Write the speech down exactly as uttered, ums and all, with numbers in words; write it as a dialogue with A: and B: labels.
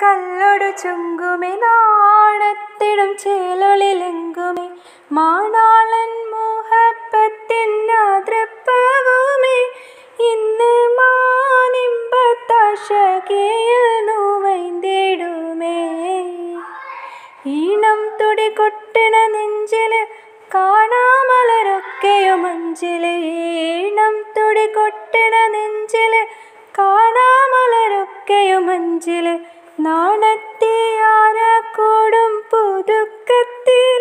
A: കല്ലൊടു ചുങ്കുമേ നാണത്തിടും ചേലൊളിലെങ്കുമേ മാണാളൻ മുഹബത്തിൻ ആതൃപ്പവുമേ ഇന്ന് മാനിമ്പത്താശകയിൽ നൂവൈന്തിടുമേ ഈണം തുടി കൊട്ടണ നെഞ്ചില് കാണാമലരൊക്കെയും അഞ്ചില് ഈണം തുടി കൊട്ടണ നെഞ്ചില് കാണാമലരൊക്കെയും അഞ്ചില് നാണത്തിയാര കൂടും പുതുക്കത്തി